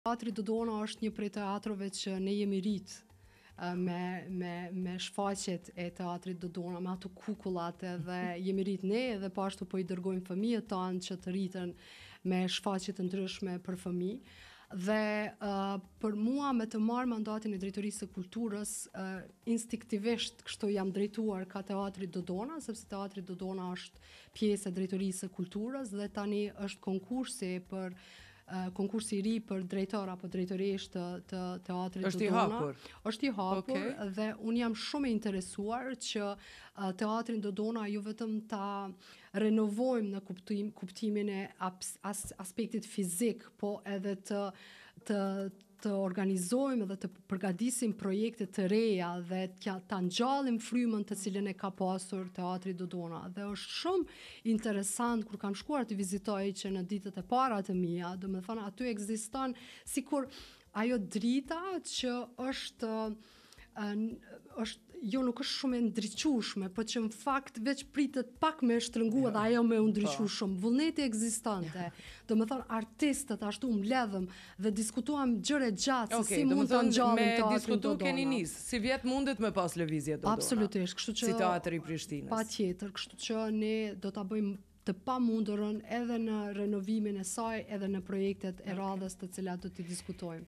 Teatri Dodona është një prej teatrove që ne jemi rritë me shfaqjet e teatrit Dodona, me ato kukullat edhe jemi rritë ne edhe po ashtu po i dërgojmë fëmijët tanë që të rriten me shfaqje të ndryshme për fëmijë. Dhe për mua me të marrë mandatin e drejtorisë së kulturës, instinktivisht kështu jam drejtuar ka teatri Dodona, sepse teatri Dodona është pjesë e drejtorisë së kulturës dhe tani është konkursi i ri për drejtor apo drejtoresh të teatrit Është i Dodona. hapur. Është i hapur Okej. dhe unë jam shumë e interesuar që teatrin Dodona jo vetëm ta renovojmë në kuptimin e aspektit fizik, po edhe të organizojmë dhe të përgatisim projekte të reja dhe ta ngjallim frymën të cilën e ka pasur teatri Dodona. Dhe është shumë interesant kur kam shkuar të vizitoj që në ditët e para të mia, domethënë aty ekziston sikur ajo drita që është nuk është shumë e ndriqushme, po që në fakt veç pritet pak me shtrëngu dhe ajo me u ndriqu shumë. Vullneti ekzistante. Do më thonë artistët ashtu mbledhëm dhe diskutuam gjëre gjatë se si mund të ngjallim teatrin Dodona. Me diskutu keni nis, si vjet mundet me pas lëvizje Dodona. Absolutisht, kështu që si teatri i Prishtinës. Patjetër, kështu që ne do ta bëjmë të pamundurën edhe në renovimin e saj, edhe në projektet e radhës të cilat do t'i diskutojmë.